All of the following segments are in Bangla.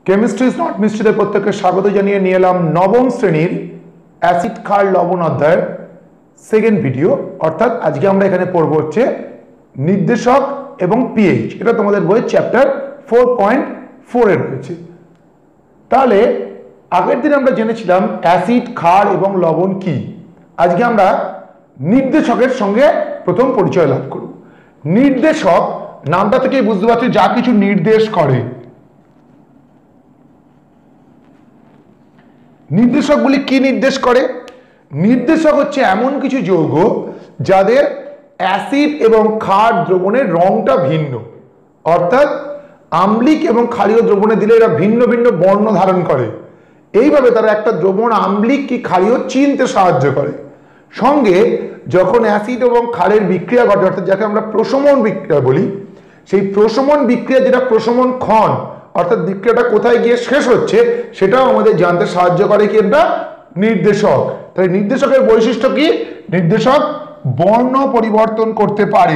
কেমিস্ট্রি ইজ নট মিস্ট্রিতে প্রত্যেককে স্বাগত জানিয়ে নিয়ে এলাম নবম শ্রেণীর অ্যাসিড ক্ষার লবণ অধ্যায়ের সেকেন্ড ভিডিও। অর্থাৎ আজকে আমরা এখানে পড়ব হচ্ছে নির্দেশক এবং পিএইচ। এটা তোমাদের বইয়ের চ্যাপ্টার 4.4 এ রয়েছে। তাহলে আগের দিন আমরা জেনেছিলাম অ্যাসিড ক্ষার এবং লবণ কি। আজকে আমরা নির্দেশকের সঙ্গে প্রথম পরিচয় লাভ করব। নির্দেশক নামটা থেকেই বুঝতে পারছি যা কিছু নির্দেশ করে। নির্দেশকগুলি কি নির্দেশ করে? নির্দেশক হচ্ছে এমন কিছু যৌগ যাদের অ্যাসিড এবং ক্ষার দ্রবণের রংটা ভিন্ন, অর্থাৎ আম্লিক এবং ক্ষারীয় দ্রবণে দিলে এরা ভিন্ন ভিন্ন বর্ণ ধারণ করে। এইভাবে তারা একটা দ্রবণ আম্লিক কি ক্ষারীয় চিনতে সাহায্য করে। সঙ্গে যখন অ্যাসিড এবং ক্ষারের বিক্রিয়া ঘটে, অর্থাৎ যাকে আমরা প্রশমন বিক্রিয়া বলি, সেই প্রশমন বিক্রিয়া যেটা প্রশমন ক্ষণ, অর্থাৎ বিক্রিয়াটা কোথায় গিয়ে শেষ হচ্ছে সেটাও আমাদের জানতে সাহায্য করে কি একটা নির্দেশক। তাই নির্দেশকের বৈশিষ্ট্য কি? নির্দেশক বর্ণ পরিবর্তন করতে পারে,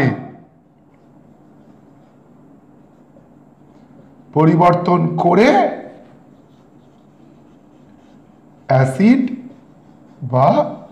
পরিবর্তন করে অ্যাসিড বা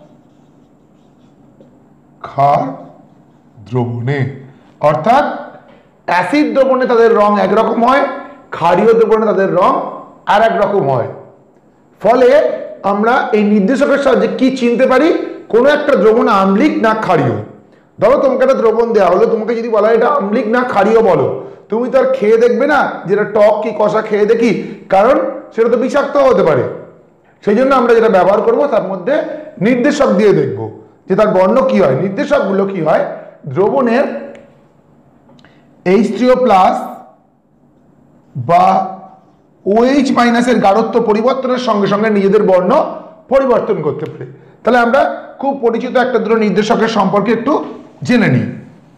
ক্ষার দ্রবণে, অর্থাৎ অ্যাসিড দ্রবণে তাদের রং একরকম হয়, ক্ষারীয় দ্রবণে তাদের রং আর এক রকম হয়। ফলে আমরা এই নির্দেশকের সাহায্যে কি চিনতে পারি কোনো একটা দ্রবণ আম্লিক না ক্ষারীয়। ধরো তোমাকে একটা দ্রবণ দেওয়া হলো, তোমাকে যদি বলা হয় এটা আম্লিক না ক্ষারীয় বলো, তুমি তো আর খেয়ে দেখবে না যেটা টক কি কষা খেয়ে দেখি, কারণ সেটা তো বিষাক্ত হতে পারে। সেই জন্য আমরা যেটা ব্যবহার করব তার মধ্যে নির্দেশক দিয়ে দেখব যে তার বর্ণ কি হয়। নির্দেশকগুলো কি হয়? দ্রবণের H3O+ বা OH- এর গাঢ়ত্ব পরিবর্তনের সঙ্গে সঙ্গে নিজেদের বর্ণ পরিবর্তন করতে পারে। তাহলে আমরা খুব পরিচিত একটা দুটো নির্দেশকের সম্পর্কে একটু জেনে নিই।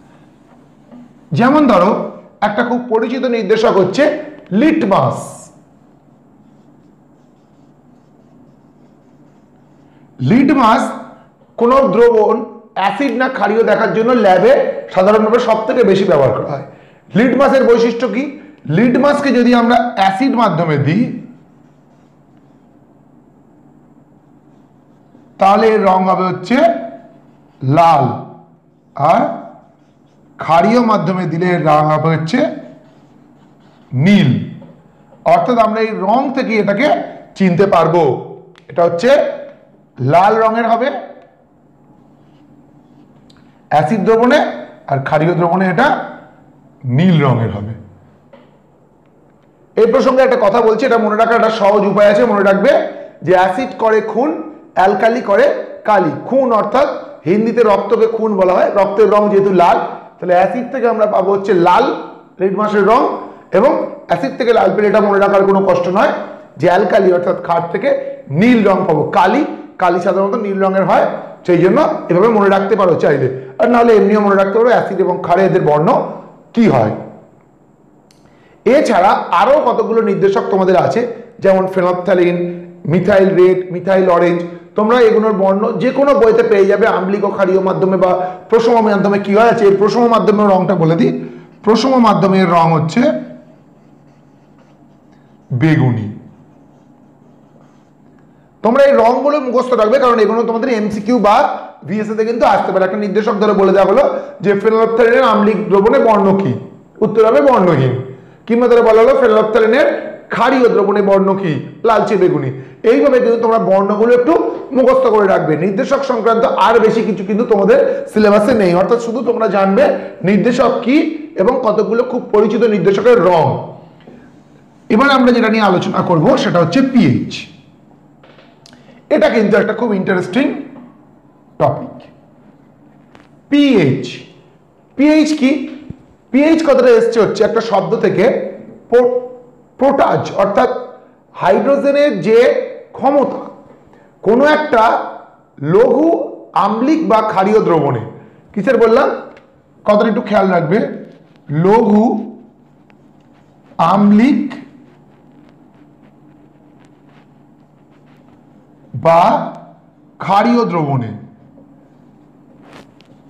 যেমন ধরো একটা খুব পরিচিত নির্দেশক হচ্ছে লিটমাস। লিটমাস কোন দ্রবণ অ্যাসিড না ক্ষারীয় দেখার জন্য ল্যাবে সাধারণভাবে সব থেকে বেশি ব্যবহার করা হয়। লিটমাসের বৈশিষ্ট্য কি? লিটমাসকে যদি আমরা অ্যাসিড মাধ্যমে দিই তাহলে এর রং হবে হচ্ছে লাল, আর ক্ষারীয় মাধ্যমে দিলে এর রং হবে হচ্ছে নীল। অর্থাৎ আমরা এই রং থেকে এটাকে চিনতে পারবো। এটা হচ্ছে লাল রঙের হবে অ্যাসিড দ্রবণে, আর ক্ষারীয় দ্রবণে এটা নীল রঙের হবে। এই প্রসঙ্গে একটা কথা বলছি, এটা মনে রাখার একটা সহজ উপায় আছে। মনে রাখবে যে অ্যাসিড করে খুন, অ্যালকালি করে কালি। খুন অর্থাৎ হিন্দিতে রক্তকে খুন বলা হয়, রক্তের রং যেহেতু লাল, তাহলে অ্যাসিড থেকে আমরা পাবো হচ্ছে লাল লিটমাসের রং, এবং অ্যাসিড থেকে লাল পেলে এটা মনে রাখার কোনো কষ্ট নয় যে অ্যালকালি অর্থাৎ ক্ষার থেকে নীল রং পাবো। কালি, কালি সাধারণত নীল রঙের হয়, সেই জন্য এভাবে মনে রাখতে পারো চাইলে। আর নাহলে এমনিও মনে রাখতে পারো অ্যাসিড এবং ক্ষারে এদের বর্ণ কি হয়। এছাড়া আরো কতগুলো নির্দেশক তোমাদের আছে, যেমন phenolphthalein, methyl red, methyl orange. তোমরা এগুলোর বর্ণ যে কোনো বইতে পেয়ে যাবে, আম্লিক ও ক্ষারীয় মাধ্যমে বা প্রশম মাধ্যমে কি হয় আছে। এই প্রশম মাধ্যমের রংটা বলে দিই। প্রশম মাধ্যমের রং হচ্ছে বেগুনি। তোমরা এই রংগুলো মুখস্থ রাখবে, কারণ এগুলো তোমাদের এমসিকিউ বা ভিএসএ তে কিন্তু আসতে পারে। একটা নির্দেশক ধরে বলে দেওয়া হলো যে ফেনফথ্যালিনের আম্লিক দ্রবণে বর্ণ কি, উত্তর হবে বর্ণহীন। কিংবা ধরে বলা হলো ফেনফথ্যালিনের ক্ষারীয় দ্রবণে বর্ণ কি, লালচে বেগুনি। এইভাবে কিন্তু তোমরা বর্ণগুলো একটু মুখস্থ করে রাখবে। নির্দেশক সংক্রান্ত আর বেশি কিছু কিন্তু তোমাদের সিলেবাসে নেই, অর্থাৎ শুধু তোমরা জানবে নির্দেশক কি এবং কতগুলো খুব পরিচিত নির্দেশকের রং। এবার আমরা যেটা নিয়ে আলোচনা করব সেটা হচ্ছে পিএইচ। এটা কিন্তু একটা খুব ইন্টারেস্টিং টপিক। পিএইচ, পিএইচ কি? পিএইচ কথাটা এসছে হচ্ছে একটা শব্দ থেকে, পোটাজ, অর্থাৎ হাইড্রোজেনের যে ক্ষমতা কোনো একটা লঘু আম্লিক বা ক্ষারীয় দ্রবণে, কিসের বললাম কথাটা একটু খেয়াল রাখবে, লঘু আম্লিক বা ক্ষারীয় দ্রবণে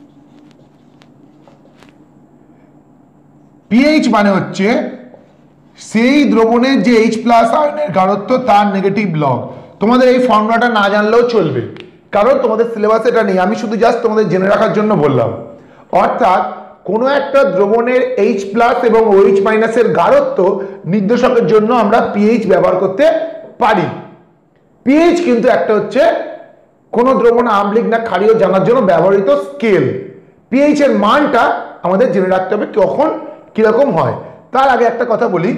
পিএইচ মানে হচ্ছে সেই দ্রবণের যে H প্লাস আয়নের গাঢ়ত্ব তার নেগেটিভ লগ। তোমাদের এই ফর্মুলাটা না জানলেও চলবে, কারণ তোমাদের সিলেবাসে এটা নেই, আমি শুধু জাস্ট তোমাদের জেনে রাখার জন্য বললাম। অর্থাৎ কোনো একটা দ্রবণের H প্লাস এবং OH মাইনাসের গাঢ়ত্ব নির্দেশকের জন্য আমরা পিএইচ ব্যবহার করতে পারি। পিএইচ কিন্তু একটা হচ্ছে কোনো দ্রবণ আম্লিক না ক্ষারীয় জানার জন্য ব্যবহৃত স্কেল। পিএইচ এর মানটা আমাদের জেনে রাখতে হবে কখন কিরকম হয়। তার আগে একটা কথা বলি,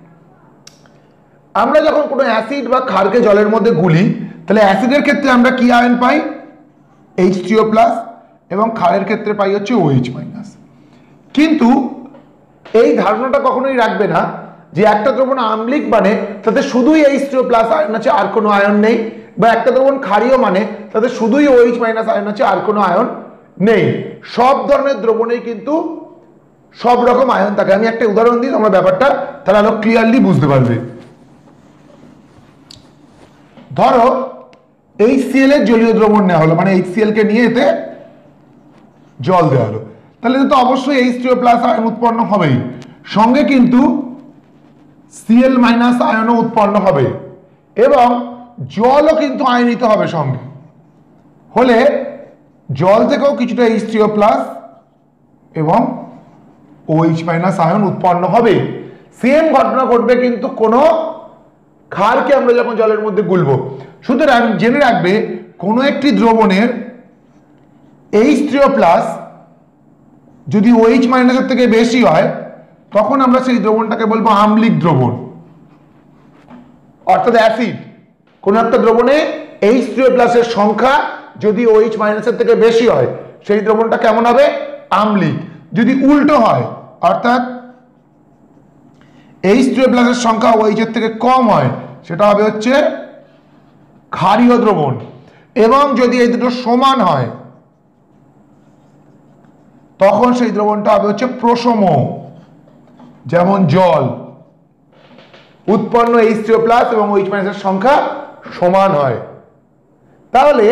আমরা যখন কোনো অ্যাসিড বা ক্ষারকে জলের মধ্যে গুলি, তাহলে অ্যাসিডের ক্ষেত্রে আমরা কি আয়ন পাই? H3O প্লাস, এবং ক্ষারের ক্ষেত্রে পাই হচ্ছে OH মাইনাস। কিন্তু এই ধারণাটা কখনোই রাখবে না যে একটা দ্রবণ আম্লিক মানে তাতে শুধুই H3O প্লাস আয়ন আছে, আর কোনো আয়ন নেই, বা একটা দ্রবণ ক্ষারীয় মানে তাতে শুধুই OH মাইনাস আয়ন আছে, আর কোনো আয়ন নেই। সব ধরনের দ্রবণেই কিন্তু সব রকম আয়ন থাকে। আমি একটা উদাহরণ দিই, তোমরা ব্যাপারটা তাহলে আরো ক্লিয়ারলি বুঝতে পারবে। ধরো HCl এর জলীয় দ্রবণ নেওয়া হলো, মানে HCl কে নিয়ে এতে জল দেওয়া হলো, তাহলে তো অবশ্যই H3O প্লাস আয়ন উৎপন্ন হবেই, সঙ্গে কিন্তু Cl মাইনাস আয়নও উৎপন্ন হবে, এবং জলও কিন্তু আয়নিত হবে সঙ্গে। হলে জল থেকেও কিছুটা H3O প্লাস এবং OH মাইনাস আয়ন উৎপন্ন হবে। সেম ঘটনা ঘটবে কিন্তু কোনো ক্ষারকে আমরা যখন জলের মধ্যে গুলবো। সুতরাং জেনে রাখবে, কোনো একটি দ্রবণের H3O প্লাস যদি OH মাইনাসের থেকে বেশি হয়, তখন আমরা সেই দ্রবণটাকে বলবো আম্লিক দ্রবণ, অর্থাৎ অ্যাসিড। কোনো একটা দ্রবণে H3O প্লাসের সংখ্যা যদি OH মাইনাসের থেকে বেশি হয়, সেই দ্রবণটা কেমন হবে? আম্লিক। যদি উল্টো হয়, অর্থাৎ H3O প্লাসের সংখ্যা OH এর থেকে কম হয়, সেটা হবে হচ্ছে ক্ষারীয় দ্রবণ। এবং যদি এই দুটো সমান হয়, তখন সেই দ্রবণটা হবে হচ্ছে প্রশম। যেমন জল, উৎপন্ন H3O প্লাস এবং OH মাইনাসের সংখ্যা সমান হয়। তাহলে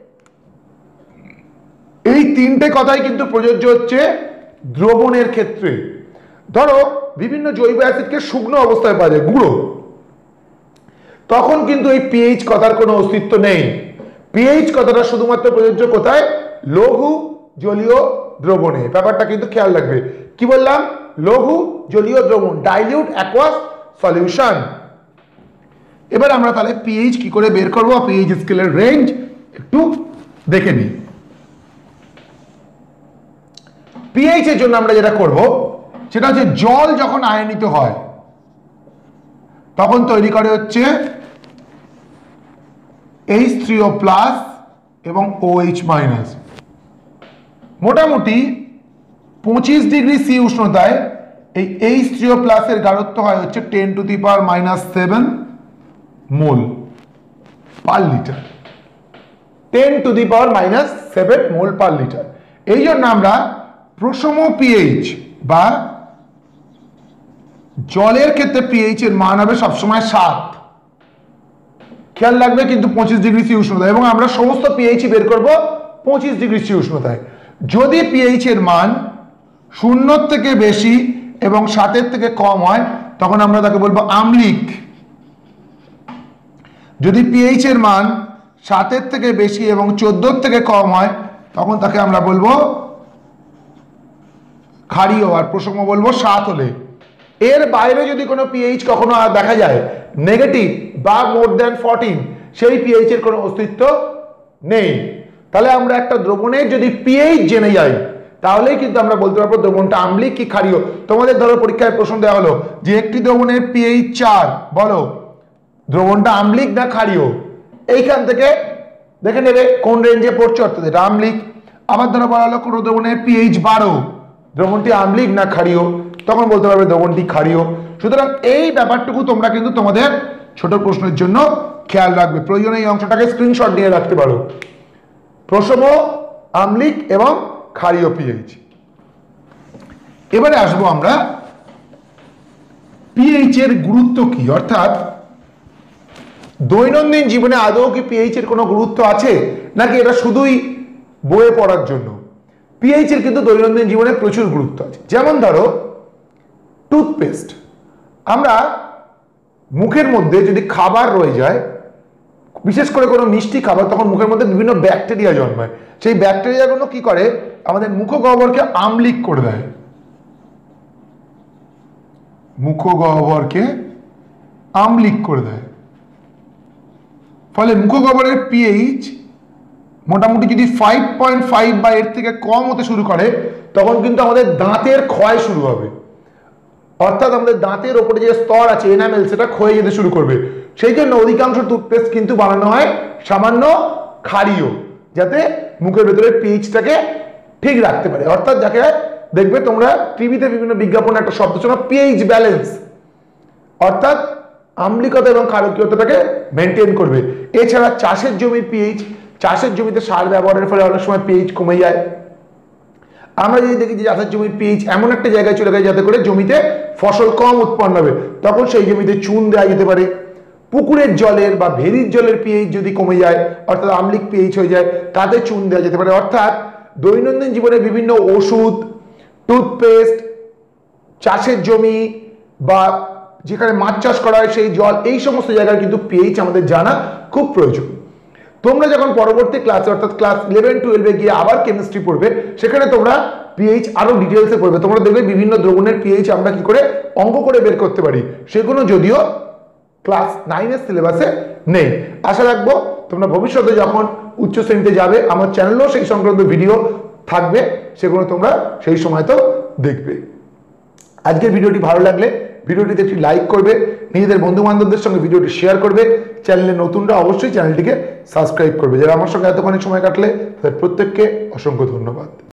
এই তিনটে কথাই কিন্তু প্রযোজ্য হচ্ছে দ্রবণের ক্ষেত্রে। ধরো বিভিন্ন জৈব অ্যাসিডকে শুকনো অবস্থায় পাওয়া যায়, গুঁড়ো, তখন কিন্তু এই পিএইচ কথার কোনো অস্তিত্ব নেই। পিএইচ কথাটা শুধুমাত্র প্রযোজ্য কোথায়? লঘু জলীয় দ্রবণে। ব্যাপারটা কিন্তু খেয়াল রাখবে। কি বললাম? লঘু জলীয় দ্রবণ, ডাইলিউট অ্যাকোয়াস সলিউশন। এবার আমরা তাহলে পিএইচ কি করে বের করবো, পিএইচ স্কেলের রেঞ্জ একটু দেখে নিই। পিএইচ এর জন্য আমরা যেটা করব সেটা হচ্ছে, জল যখন আয়নিত হয় তখন তৈরি করে হচ্ছে H3O প্লাস এবং OH মাইনাস। মোটামুটি 25 ডিগ্রি সি উষ্ণতায় এই H3O প্লাসের গাঢ়ত্ব হয় হচ্ছে 10⁻⁻7 মোল পার লিটার। 10⁻⁻7 মোল পার লিটার। এই জন্য আমরা প্রশম পিএইচ বা জলের ক্ষেত্রে পিএইচ এর মান হবে সবসময় 7। খেয়াল রাখবে কিন্তু 25 ডিগ্রি সি উষ্ণতায়, এবং আমরা সমস্ত পিএইচ বের করব 25 ডিগ্রি সি উষ্ণতায়। যদি পিএইচ এর মান 0 থেকে বেশি এবং 7 থেকে কম হয়, তখন আমরা তাকে বলবো আম্লিক। যদি পিএইচ এর মান 7 থেকে বেশি এবং 14 থেকে কম হয়, তখন তাকে আমরা বলবো ক্ষারীয়, আর প্রশম বলবো 7 হলে। এর বাইরে যদি কোনো পিএইচ কখনো দেখা যায় নেগেটিভ বা মোর দ্যান 14, সেই পিএইচ এর কোনো অস্তিত্ব নেই। তাহলে আমরা একটা দ্রবণের যদি পিএইচ জেনে যাই, তাহলেই কিন্তু আমরা বলতে পারবো দ্রবণটা আম্লিক কি ক্ষারীয়। তোমাদের ধরো পরীক্ষায় প্রশ্ন দেওয়া হলো যে একটি দ্রবণের পিএইচ 4, বলো দ্রবণটা আম্লিক না ক্ষারীয়। এইখান থেকে দেখে নেবে কোন রেঞ্জে পড়ছে, অর্থাৎ এটা আম্লিক। আবার ধরো বলা হলো কোনো দ্রবণের পিএইচ 12, দ্রবণটি আম্লিক না ক্ষারীয়, তখন বলতে পারবে দ্রবণটি ক্ষারীয়। সুতরাং এই ব্যাপারটুকু তোমরা কিন্তু তোমাদের ছোট প্রশ্নের জন্য খেয়াল রাখবে। প্রয়োজনে এই অংশটাকে স্ক্রিনশট নিয়ে রাখতে পারো। প্রশম, আম্লিক এবং ক্ষারীয় পিএইচ। এবারে আসবো আমরা পিএইচ এর গুরুত্ব কি, অর্থাৎ দৈনন্দিন জীবনে আদৌ কি পিএইচ এর কোনো গুরুত্ব আছে, নাকি এটা শুধুই বইয়ে পড়ার জন্য। পিএইচ এর কিন্তু দৈনন্দিন জীবনে প্রচুর গুরুত্ব আছে। যেমন ধরো টুথপেস্ট, আমরা মুখের মধ্যে যদি খাবার রয়ে যায়, বিশেষ করে কোনো মিষ্টি খাবার, তখন মুখের মধ্যে বিভিন্ন ব্যাকটেরিয়া জন্মায়। সেই ব্যাকটেরিয়াগুলো কি করে, আমাদের মুখগহ্বরকে আম্লিক করে দেয়, মুখগহ্বরকে আম্লিক করে দেয়। ফলে মুখগহ্বরের পিএইচ মোটামুটি যদি 5.5 বা এর থেকে কম হতে শুরু করে, তখন কিন্তু আমাদের দাঁতের ক্ষয় শুরু হবে। অর্থাৎ আমাদের দাঁতের ওপরে যে স্তর আছে এনামেল, সেটা ক্ষয়ে যেতে শুরু করবে। সেই জন্য অধিকাংশ টুথপেস্ট কিন্তু বানানো হয় সামান্য ক্ষারীয়, যাতে মুখের ভেতরে পিএইচটাকে ঠিক রাখতে পারে। অর্থাৎ যাকে দেখবে তোমরা টিভিতে বিভিন্ন বিজ্ঞাপনে একটা শব্দ শোনো, পিএইচ ব্যালেন্স, অর্থাৎ আম্লিকতা এবং ক্ষারকীয়তাটাকে মেনটেন করবে। এছাড়া চাষের জমির পিএইচ, চাষের জমিতে সার ব্যবহারের ফলে অনেক সময় পিএইচ কমে যায়। আমরা যদি দেখি যে চাষের জমির পিএইচ এমন একটা জায়গায় চলে গেছে যাতে করে জমিতে ফসল কম উৎপন্ন হবে, তখন সেই জমিতে চুন দেওয়া যেতে পারে। পুকুরের জলের বা ভেরির জলের পিএইচ যদি কমে যায়, অর্থাৎ আম্লিক পিএইচ হয়ে যায়, তাতে চুন দেওয়া যেতে পারে। অর্থাৎ দৈনন্দিন জীবনে বিভিন্ন ওষুধ, টুথপেস্ট, চাষের জমি বা যেখানে মাছ চাষ করা হয় সেই জল, এই সমস্ত জায়গায় কিন্তু পিএইচ আমাদের জানা খুব প্রয়োজন। তোমরা যখন পরবর্তী ক্লাসে অর্থাৎ ক্লাস 11-12-এ গিয়ে আবার কেমিস্ট্রি পড়বে, সেখানে তোমরা পিএইচ আরো ডিটেলসে পড়বে। তোমরা দেখবে বিভিন্ন দ্রবণের পিএইচ আমরা কি করে অঙ্ক করে বের করতে পারি, সেগুলো যদিও ক্লাস 9-এর সিলেবাসে নেই। আশা রাখবো তোমরা ভবিষ্যতে যখন উচ্চ শ্রেণীতে যাবে, আমার চ্যানেলেও সেই সংক্রান্ত ভিডিও থাকবে, সেগুলো তোমরা সেই সময় তো দেখবে। আজকের ভিডিওটি ভালো লাগলে ভিডিওটিতে একটি লাইক করবে, নিজেদের বন্ধু বান্ধবদের সঙ্গে ভিডিওটি শেয়ার করবে, চ্যানেলে নতুনরা অবশ্যই চ্যানেলটিকে সাবস্ক্রাইব করবে। যারা আমার সঙ্গে এতক্ষণ সময় কাটলে তাদের প্রত্যেককে অসংখ্য ধন্যবাদ।